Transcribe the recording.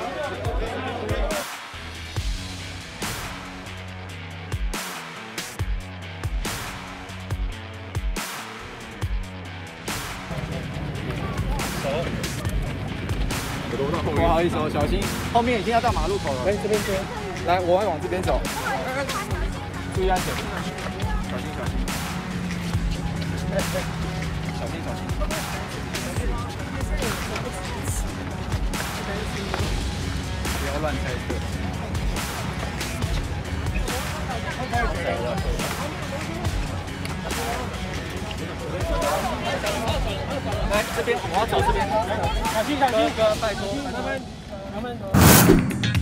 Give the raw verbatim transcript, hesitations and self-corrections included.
不好意思哦，小心，后面已经要到马路口了。哎，这边这边，来，我会往这边走，注意安全，小心小心，哎哎，小心小心，不要乱猜测。来这边，我要走这边。小心小心，哥，拜托，他们他们。